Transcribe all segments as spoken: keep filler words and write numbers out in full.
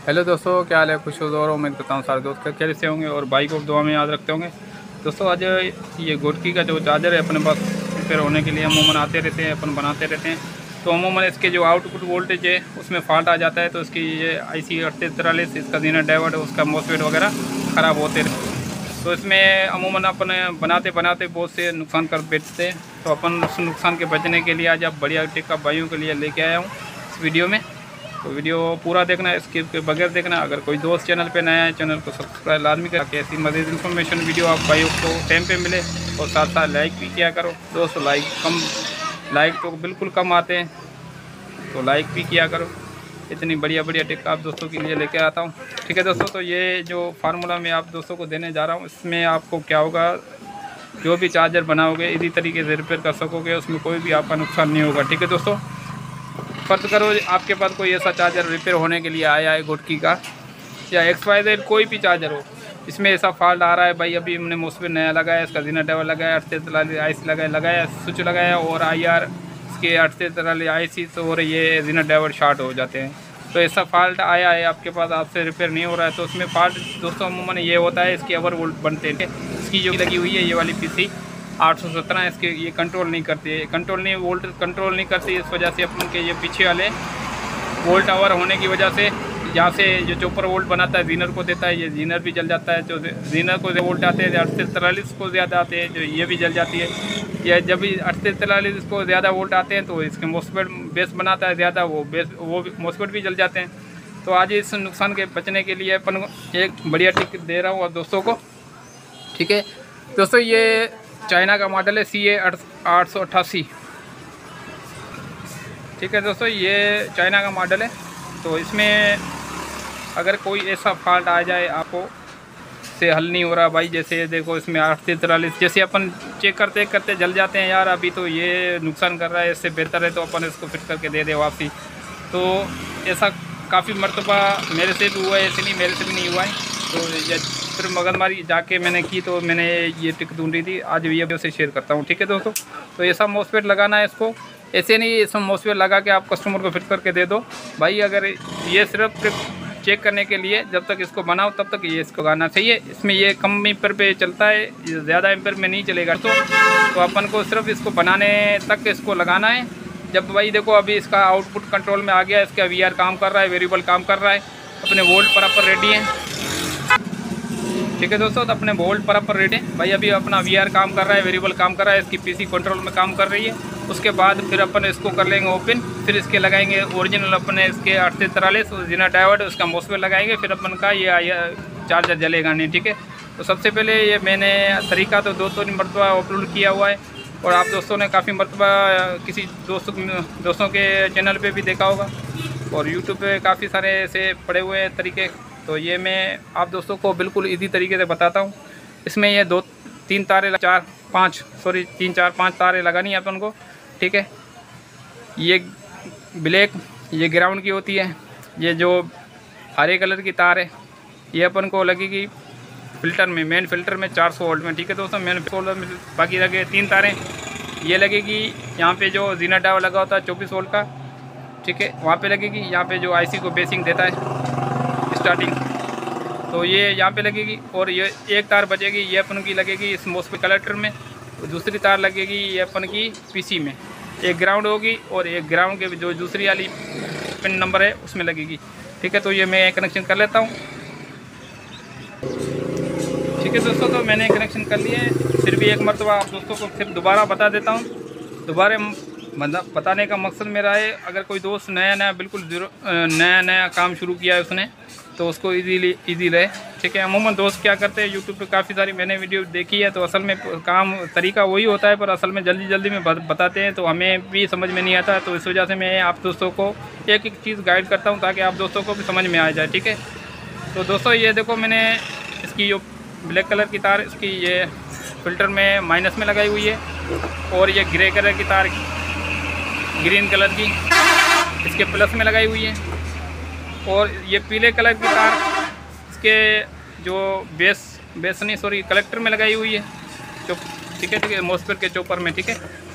Hello दोस्तों, क्या हाल है? खुश हो और उम्मीद करता हूँ सारे दोस्त कैसे से होंगे और भाई को दुआ में याद रखते होंगे। दोस्तों आज ये गोटकी का जो चार्जर है अपने पास रिपेयर होने के लिए अमूमन आते रहते हैं, अपन बनाते रहते हैं। तो अमूमन इसके जो आउटपुट वोल्टेज है उसमें फॉल्ट आ जाता है, तो इसकी ये आई सी अड़तीस तिरालीस इसका जीनर डायोड उसका मॉसफेट वगैरह ख़राब होते रहते। तो इसमें अमूमन अपन बनाते बनाते बहुत से नुकसान कर बैठते हैं। तो अपन उस नुकसान के बचने के लिए आज आप बढ़िया टिक्का भाइयों के लिए लेके आया हूँ इस वीडियो में। तो वीडियो पूरा देखना, स्किप के बगैर देखना। अगर कोई दोस्त चैनल पे नया है चैनल को सब्सक्राइब लाजमी करा कि ऐसी मज़ीद इन्फॉर्मेशन वीडियो आप भाइयों को टाइम पे मिले। और साथ साथ लाइक भी किया करो दोस्तों, लाइक कम लाइक तो बिल्कुल कम आते हैं, तो लाइक भी किया करो। इतनी बढ़िया बढ़िया टिप आप दोस्तों के लिए लेके आता हूँ। ठीक है दोस्तों, तो ये जो फार्मूला मैं आप दोस्तों को देने जा रहा हूँ इसमें आपको क्या होगा, जो भी चार्जर बनाओगे इसी तरीके से रिपेयर कर सकोगे, उसमें कोई भी आपका नुकसान नहीं होगा। ठीक है दोस्तों, फर्ज करो आपके पास कोई ऐसा चार्जर रिपेयर होने के लिए आया है गोटकी का या एक्स वाई जेड कोई भी चार्जर हो, इसमें ऐसा फॉल्ट आ रहा है भाई, अभी हमने मॉसफेट नया लगाया, इसका जीनर डायोड लगाया, अड़तीस तिरालीस आई सी लगाया लगाया स्विच लगाया और आई आर इसके अड़तीस तिरालीस आई सी और ये जीनर डायोड शॉर्ट हो जाते हैं। तो ऐसा फॉल्ट आया है आपके पास, आपसे रिपेयर नहीं हो रहा है, तो उसमें फॉल्ट दोस्तों अमूमन ये होता है, इसके ओवर वोल्ट बनते हैं। इसकी जो लगी हुई है ये वाली पीसी आठ सौ सत्रह इसके ये कंट्रोल नहीं करती है, कंट्रोल नहीं वोल्ट कंट्रोल नहीं करती। इस वजह से अपन के ये पीछे वाले वोल्ट आवर होने की वजह से जहाँ से जो चौपर वोल्ट बनाता है जीनर को देता है, ये जीनर भी जल जाता है। जो जीनर को वोल्ट आते हैं अड़तीस तिरालीस को ज़्यादा आते हैं, जो ये भी जल जाती है। या जब भी अड़तीस तिरालीस को ज़्यादा वोल्ट आते हैं तो इसके मॉसफेट बेस बनाता है ज़्यादा, वो बेस वो मॉसफेट भी जल जाते हैं। तो आज इस नुकसान के बचने के लिए अपन एक बढ़िया टिप दे रहा हूँ आप दोस्तों को। ठीक है दोस्तों, ये चाइना का मॉडल है सी ए आठ सौ अट्ठासी। ठीक है दोस्तों, ये चाइना का मॉडल है। तो इसमें अगर कोई ऐसा फॉल्ट आ जाए आपको से हल नहीं हो रहा भाई, जैसे देखो इसमें अड़तीस तिरालीस जैसे अपन चेक करते करते जल जाते हैं, यार अभी तो ये नुकसान कर रहा है, इससे बेहतर है तो अपन इसको फिट करके दे दे वापसी। तो ऐसा काफ़ी मरतबा मेरे से भी हुआ है, ऐसे नहीं मेरे से भी नहीं हुआ है। तो फिर मगजमारी जाके मैंने की तो मैंने ये टिक ढूंढी थी, आज ये उसे शेयर करता हूँ। ठीक है दोस्तों, तो ऐसा मॉसफेट लगाना है इसको, ऐसे नहीं इसमें मॉसफेट लगा के आप कस्टमर को फिट करके दे दो भाई। अगर ये सिर्फ चेक करने के लिए जब तक इसको बनाओ तब तक ये इसको लगाना चाहिए। इसमें ये कम एम्पर पे चलता है, ज़्यादा एम्पर में नहीं चलेगा। तो, तो अपन को सिर्फ इसको बनाने तक इसको लगाना है। जब भाई देखो अभी इसका आउटपुट कंट्रोल में आ गया, इसका वी आर काम कर रहा है, वेरिएबल काम कर रहा है, अपने वोल्ट बराबर रेडी है। ठीक है दोस्तों, तो अपने वोल्ट बराबर रेडी है भाई, अभी अपना वी आर काम कर रहा है, वेरिएबल काम कर रहा है, इसकी पीसी कंट्रोल में काम कर रही है। उसके बाद फिर अपन इसको कर लेंगे ओपन, फिर इसके लगाएंगे ओरिजिनल अपने इसके अड़तीस तिरालीस जीनर डायोड उसका मॉसफेट लगाएंगे, फिर अपन का ये चार्जर जलेगा नहीं। ठीक है, तो सबसे पहले ये मैंने तरीका तो दो तीन मरतबा अपलोड किया हुआ है और आप दोस्तों ने काफ़ी मरतबा किसी दोस्तों दोस्तों के चैनल पे भी देखा होगा और यूट्यूब पे काफ़ी सारे ऐसे पड़े हुए हैं तरीके। तो ये मैं आप दोस्तों को बिल्कुल इजी तरीके से बताता हूँ। इसमें ये दो तीन तारे चार पाँच सॉरी तीन चार पाँच तारे लगानी है अपन को। ठीक है, ये ब्लैक ये ग्राउंड की होती है, ये जो हरे कलर की तार है ये अपन को लगेगी फ़िल्टर में, मेन फ़िल्टर में चार सौ वोल्ट में। ठीक है दोस्तों, मेन वोल्ट में बाकी लगे तीन तारें ये लगेगी यहाँ पे जो जीनर डायोड लगा होता है चौबीस वोल्ट का। ठीक है, वहाँ पे लगेगी, यहाँ पे जो आईसी को बेसिंग देता है स्टार्टिंग, तो ये यहाँ पे लगेगी। और ये एक तार बचेगी, ये अपन की लगेगी इस मॉसफेट कलेक्टर में, दूसरी तार लगेगी ये अपन की पीसी में। एक ग्राउंड होगी और एक ग्राउंड के जो दूसरी वाली पिन नंबर है उसमें लगेगी। ठीक है, तो ये मैं कनेक्शन कर लेता हूँ। ठीक है दोस्तों, तो मैंने कनेक्शन कर लिए हैं। फिर भी एक मरतबा आप दोस्तों को फिर दोबारा बता देता हूँ। दोबारा मतलब बताने का मकसद मेरा है, अगर कोई दोस्त नया नया बिल्कुल जीरो नया नया काम शुरू किया है उसने, तो उसको इजीली इजी रहे। ठीक है, अमूमन दोस्त क्या करते हैं, यूट्यूब पे काफ़ी सारी मैंने वीडियो देखी है, तो असल में काम तरीका वही होता है पर असल में जल्दी जल्दी में बताते हैं, तो हमें भी समझ में नहीं आता। तो इस वजह से मैं आप दोस्तों को एक एक चीज़ गाइड करता हूँ ताकि आप दोस्तों को भी समझ में आ जाए। ठीक है, तो दोस्तों ये देखो मैंने इसकी जो ब्लैक कलर की तार इसकी ये फ़िल्टर में माइनस में लगाई हुई है और ये ग्रे कलर की तार ग्रीन कलर की इसके प्लस में लगाई हुई है और ये पीले कलर की तार इसके जो बेस बेस नहीं सॉरी कलेक्टर में लगाई हुई है। जो ठीक है ठीक है मॉसफेट के चॉपर में। ठीक है,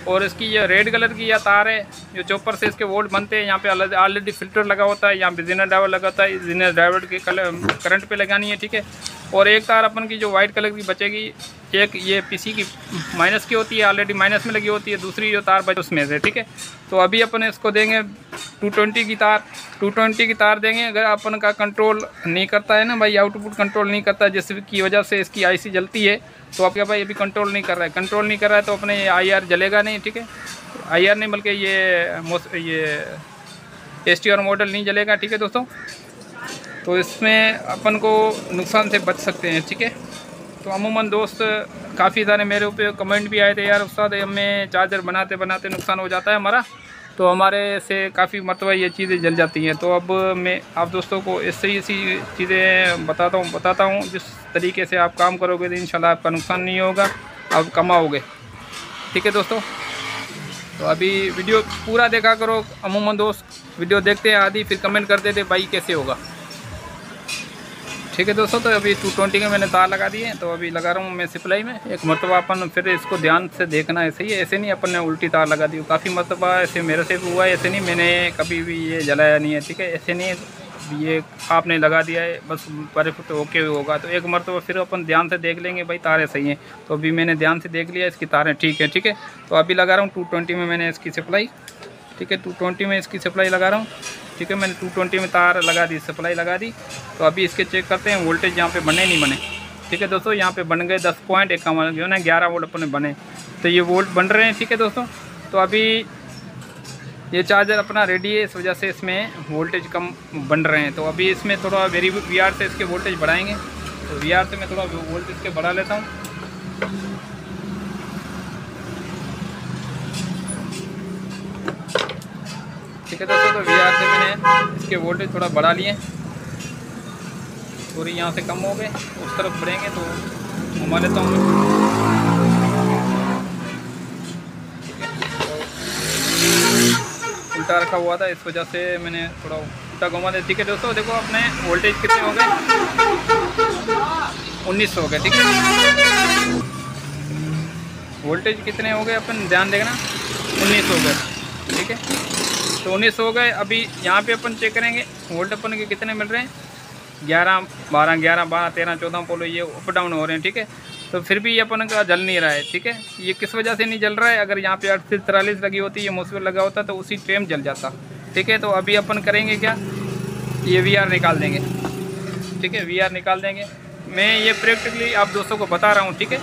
और इसकी ये रेड कलर की यह तार है, जो चॉपर से इसके वोल्ट बनते हैं। यहाँ पे ऑलरेडी फिल्टर लगा होता है, यहाँ पे जीनर ड्राइवर लगा होता है, जीनर ड्राइवर के कलर करंट पे लगानी है, ठीक है। और एक तार अपन की जो वाइट कलर की बचेगी, एक ये पीसी की माइनस की होती है, ऑलरेडी माइनस में लगी होती है, दूसरी जो तार बचे उसमें से, ठीक है। तो अभी अपन इसको देंगे टू ट्वेंटी की तार, टू ट्वेंटी की तार देंगे। अगर अपन का कंट्रोल नहीं करता है ना भाई, आउटपुट कंट्रोल नहीं करता, जिसकी वजह से इसकी आईसी जलती है, तो आपका भाई अभी कंट्रोल नहीं कर रहा है, कंट्रोल नहीं कर रहा है तो अपने ये आई आर जलेगा नहीं, ठीक है। आई आर नहीं बल्कि ये ये एस टी आर मॉडल नहीं जलेगा, ठीक है दोस्तों। तो इसमें अपन को नुकसान से बच सकते हैं, ठीक है। तो अमूमन दोस्त काफ़ी सारे मेरे ऊपर कमेंट भी आए थे, यार उस्ताद हमें चार्जर बनाते बनाते नुकसान हो जाता है हमारा, तो हमारे से काफ़ी मरतबा ये चीज़ें जल जाती हैं। तो अब मैं आप दोस्तों को इससे ही ऐसी चीज़ें बताता हूँ बताता हूँ जिस तरीके से आप काम करोगे तो इंशाल्लाह आपका नुकसान नहीं होगा, आप कमाओगे, ठीक है दोस्तों। तो अभी वीडियो पूरा देखा करो। अमूमन दोस्त वीडियो देखते हैं आदि, फिर कमेंट करते थे भाई कैसे होगा, ठीक है दोस्तों। तो अभी टू ट्वेंटी के मैंने तार लगा दिए, तो अभी लगा रहा हूँ मैं सप्लाई में। एक मरतबा अपन फिर इसको ध्यान से देखना है, सही है, ऐसे नहीं अपन ने उल्टी तार लगा दी। काफ़ी मरतबा ऐसे मेरे से भी हुआ है, ऐसे नहीं मैंने कभी भी ये जलाया नहीं है, ठीक है। ऐसे नहीं ये आपने लगा दिया है बस परफेक्ट ओके होगा, तो एक मरतबा फिर अपन ध्यान से देख लेंगे भाई तारें सही हैं। तो अभी मैंने ध्यान से देख लिया, इसकी तारें ठीक है, ठीक है। तो अभी लगा रहा हूँ टू ट्वेंटी में मैंने इसकी सप्लाई, ठीक है, टू ट्वेंटी में इसकी सप्लाई लगा रहा हूँ, ठीक है। मैंने टू ट्वेंटी में तार लगा दी, सप्लाई लगा दी। तो अभी इसके चेक करते हैं वोल्टेज यहाँ पे बने नहीं बने, ठीक है दोस्तों। यहाँ पे बन गए दस पॉइंट इक्यावन, जो है ना ग्यारह वोल्ट अपने बने, तो ये वोल्ट बन रहे हैं, ठीक है दोस्तों। तो अभी ये चार्जर अपना रेडी है, इस वजह से इसमें वोल्टेज कम बन रहे हैं। तो अभी इसमें थोड़ा वेरी वी आर से इसके वोल्टेज बढ़ाएंगे, तो वी आर से मैं थोड़ा वोल्टेज के बढ़ा लेता हूँ, ठीक है दोस्तों। तो वी आर से मैंने इसके वोल्टेज थोड़ा बढ़ा लिए, थोड़ी यहाँ से कम हो गए, उस तरफ बढ़ेंगे तो घुमा लेता हूँ, ठीक है। तो उल्टा रखा हुआ था, इस वजह से मैंने थोड़ा उल्टा घुमा दिया, ठीक है दोस्तों। देखो अपने वोल्टेज कितने हो गए, उन्नीस सौ हो गए, ठीक है। वोल्टेज कितने हो गए अपन ध्यान देखना, उन्नीस हो गए, ठीक है। तो उन्नीस हो गए। अभी यहाँ पे अपन चेक करेंगे वोल्ट अपन के कितने मिल रहे हैं, ग्यारह बारह ग्यारह बारह तेरह चौदह बोलो, ये अप डाउन हो रहे हैं, ठीक है। तो फिर भी ये अपन का जल नहीं रहा है, ठीक है। ये किस वजह से नहीं जल रहा है, अगर यहाँ पे अड़तीस तिरालीस लगी होती, ये मोस्फेट लगा होता तो उसी टाइम जल जाता, ठीक है। तो अभी अपन करेंगे क्या, ये वी आर निकाल देंगे, ठीक है, वी आर निकाल देंगे। मैं ये प्रैक्टिकली आप दोस्तों को बता रहा हूँ, ठीक है,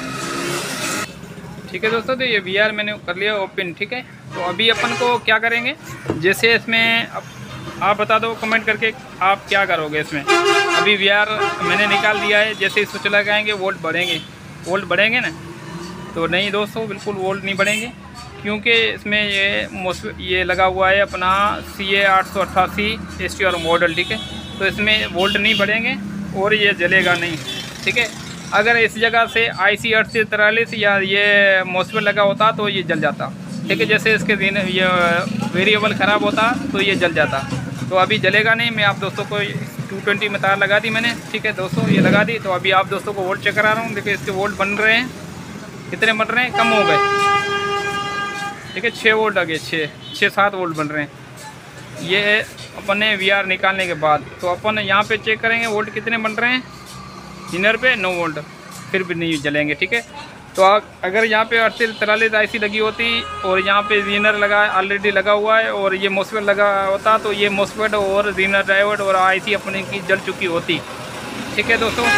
ठीक है दोस्तों। तो ये वी आर मैंने कर लिया ओपन, ठीक है। तो अभी अपन को क्या करेंगे, जैसे इसमें अब आप बता दो कमेंट करके आप क्या करोगे इसमें। अभी वी आर मैंने निकाल दिया है, जैसे ही स्विच लगाएंगे वोल्ट बढ़ेंगे, वोल्ट बढ़ेंगे ना, तो नहीं दोस्तों बिल्कुल वोल्ट नहीं बढ़ेंगे, क्योंकि इसमें ये ये लगा हुआ है अपना सी ए आठ सौ अट्ठासी एस टी आर मॉडल, ठीक है। तो इसमें वोल्ट नहीं बढ़ेंगे और ये जलेगा नहीं, ठीक है। अगर इस जगह से आई सी अड़तीस तिरालीस या ये मोस्फेट लगा होता तो ये जल जाता, ठीक है। जैसे इसके दिन ये वेरिएबल ख़राब होता तो ये जल जाता, तो अभी जलेगा नहीं। मैं आप दोस्तों को टू ट्वेंटी में तार लगा दी मैंने, ठीक है दोस्तों, ये लगा दी। तो अभी आप दोस्तों को वोल्ट चेक करा रहा हूँ, देखिए इसके वोल्ट बन रहे हैं, कितने बन रहे हैं, कम हो गए, ठीक है, छः वोल्ट आ गए, छः छः सात वोल्ट बन रहे हैं ये अपन ने वी आर निकालने के बाद। तो अपन यहाँ पे चेक करेंगे वोल्ट कितने बन रहे हैं, इनर पे नौ वोल्ट, फिर भी नहीं जलेंगे, ठीक है। तो अगर यहाँ पे अड़तीस तिरालीस आईसी लगी होती और यहाँ पे जीनर लगा ऑलरेडी लगा हुआ है और ये मोस्फेट लगा होता तो ये मोस्फेट और जीनर ड्राइवर और आईसी अपने की जल चुकी होती, ठीक है दोस्तों।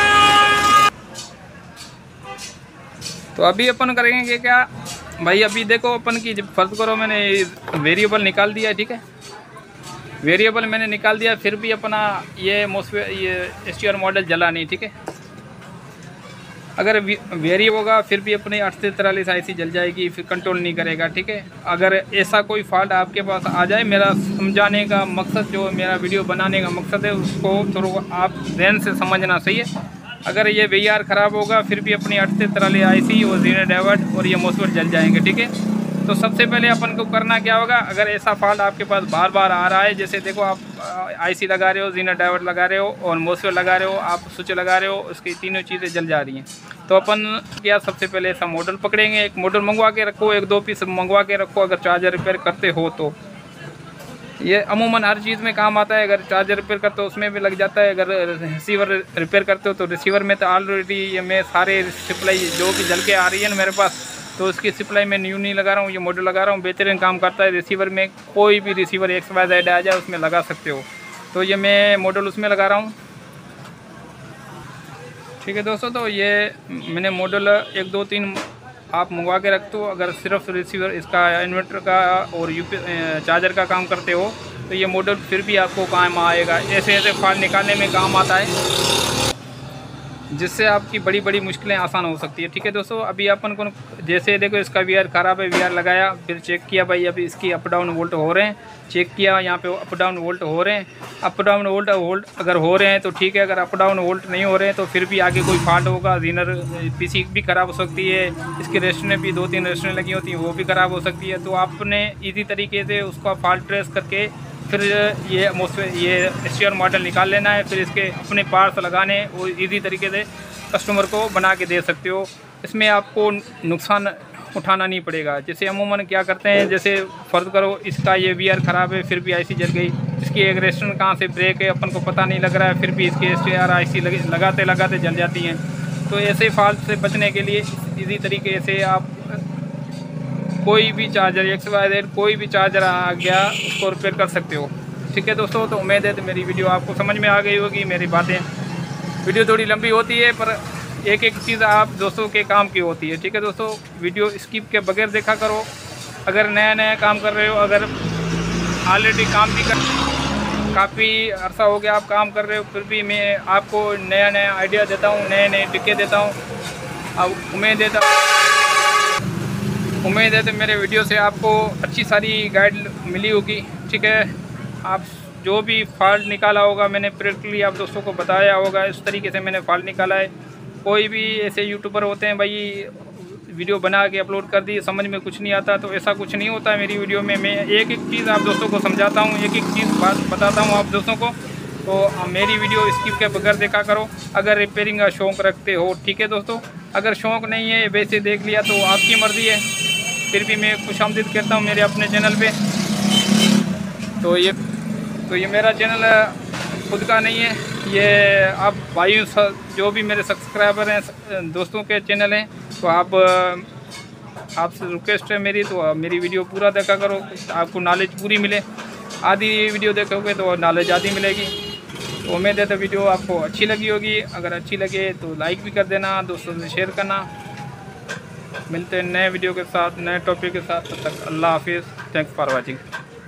तो अभी अपन करेंगे क्या भाई, अभी देखो अपन की फर्ज करो मैंने वेरिएबल निकाल दिया, ठीक है, वेरिएबल मैंने निकाल दिया, फिर भी अपना ये मोस्फेट ये एस टी आर मॉडल जला नहीं, ठीक है। अगर वेरी होगा फिर भी अपने अड़तीस तिरालीस आई सी जल जाएगी, फिर कंट्रोल नहीं करेगा, ठीक है। अगर ऐसा कोई फॉल्ट आपके पास आ जाए, मेरा समझाने का मकसद, जो मेरा वीडियो बनाने का मकसद है, उसको थोड़ा आप ध्यान से समझना, सही है। अगर ये वी आर ख़राब होगा फिर भी अपनी अड़तीस तिरालीस आई सी और जीनर डाइवर्ट और ये मोस्फेट जल जाएंगे, ठीक है। तो सबसे पहले अपन को करना क्या होगा, अगर ऐसा फॉल्ट आपके पास बार बार आ रहा है, जैसे देखो आप आईसी लगा रहे हो, जीना ड्राइवर लगा रहे हो और मोसफेट लगा रहे हो, आप स्विच लगा रहे हो, उसकी तीनों चीज़ें जल जा रही हैं, तो अपन क्या सबसे पहले ऐसा मॉडल पकड़ेंगे, एक मॉडल मंगवा के रखो, एक दो पीस मंगवा के रखो अगर चार्जर रिपेयर करते हो तो। ये अमूमन हर चीज़ में काम आता है, अगर चार्जर रिपेयर करते हो उसमें भी लग जाता है, अगर रिसीवर रिपेयर करते हो तो रिसीवर में तो ऑलरेडी मैं सारे सप्लाई जो भी जल के आ रही है ना मेरे पास, तो उसकी सप्लाई मैं न्यू नहीं लगा रहा हूँ, ये मॉडल लगा रहा हूँ, बेहतरीन काम करता है। रिसीवर में कोई भी रिसीवर एक्स वाई जेड आ जाए उसमें लगा सकते हो, तो ये मैं मॉडल उसमें लगा रहा हूँ। ठीक है दोस्तों, तो ये मैंने मॉडल एक दो तीन आप मंगवा के रख दो। अगर सिर्फ रिसीवर इसका इन्वर्टर का और यूपी चार्जर का काम करते हो तो ये मॉडल फिर भी आपको काम आएगा, ऐसे ऐसे फॉल्ट निकालने में काम आता है, जिससे आपकी बड़ी बड़ी मुश्किलें आसान हो सकती है। ठीक है दोस्तों, अभी अपन को जैसे देखो इसका वी आर ख़राब है, वी आर लगाया, फिर चेक किया भाई अभी इसकी अप डाउन वोल्ट हो रहे हैं, चेक किया यहाँ पे अप डाउन वोल्ट हो रहे हैं, अप डाउन वोल्ट वोल्ट अगर हो रहे हैं तो ठीक है, अगर अप डाउन वोल्ट नहीं हो रहे हैं तो फिर भी आगे कोई फॉल्ट होगा, जीनर पीसी भी ख़राब हो सकती है, इसकी रेस्टरें भी दो तीन रेस्टरें लगी होती हैं वो भी ख़राब हो सकती है। तो आपने ईजी तरीके से उसका फॉल्ट ट्रेस करके फिर ये ये एस टी आर मॉडल निकाल लेना है, फिर इसके अपने पार्ट्स लगाने वो इजी तरीके से कस्टमर को बना के दे सकते हो। इसमें आपको नुकसान उठाना नहीं पड़ेगा। जैसे अमूमन क्या करते हैं, जैसे फ़र्ज करो इसका ये वी आर ख़राब है फिर भी आईसी जल गई, इसकी एक रेस्टोरेंट कहाँ से ब्रेक है अपन को पता नहीं लग रहा है, फिर भी इसके एस टी आर आईसी लगाते लगाते जल जाती हैं। तो ऐसे फॉल्ट से बचने के लिए इजी तरीके से आप कोई भी चार्जर एक्स वाई जेड कोई भी चार्जर आ गया उसको रिपेयर कर सकते हो। ठीक है दोस्तों, तो उम्मीद है तो मेरी वीडियो आपको समझ में आ गई होगी। मेरी बातें वीडियो थोड़ी लंबी होती है पर एक एक चीज़ आप दोस्तों के काम की होती है। ठीक है दोस्तों, वीडियो स्किप के बगैर देखा करो। अगर नया नया काम कर रहे हो, अगर ऑलरेडी काम भी कर काफ़ी अरसा हो गया आप काम कर रहे हो, फिर भी मैं आपको नया नया आइडिया देता हूँ, नए नए टिक्के देता हूँ। अब उम्मीद देता उम्मीद है तो मेरे वीडियो से आपको अच्छी सारी गाइड मिली होगी। ठीक है, आप जो भी फॉल्ट निकाला होगा मैंने प्रैक्टिकली आप दोस्तों को बताया होगा, इस तरीके से मैंने फॉल्ट निकाला है। कोई भी ऐसे यूट्यूबर होते हैं भाई वीडियो बना के अपलोड कर दी, समझ में कुछ नहीं आता, तो ऐसा कुछ नहीं होता है। मेरी वीडियो में मैं एक एक चीज़ आप दोस्तों को समझाता हूँ, एक एक चीज़ बात बताता हूँ आप दोस्तों को। तो मेरी वीडियो स्किप के बगैर देखा करो अगर रिपेयरिंग का शौक़ रखते हो। ठीक है दोस्तों, अगर शौक़ नहीं है वैसे देख लिया तो आपकी मर्ज़ी है, फिर भी मैं खुशामदीद करता हूँ मेरे अपने चैनल पे। तो ये तो ये मेरा चैनल खुद का नहीं है, ये आप भाइयों जो भी मेरे सब्सक्राइबर हैं दोस्तों के चैनल हैं, तो आप आपसे रिक्वेस्ट है मेरी, तो मेरी वीडियो पूरा देखा करो, आपको नॉलेज पूरी मिले। आधी वीडियो देखोगे तो नॉलेज आधी मिलेगी। तो उम्मीद है तो वीडियो आपको अच्छी लगी होगी। अगर अच्छी लगे तो लाइक भी कर देना, दोस्तों से शेयर करना। मिलते हैं नए वीडियो के साथ, नए टॉपिक के साथ। तब तक अल्लाह हाफिज़। Thanks for watching.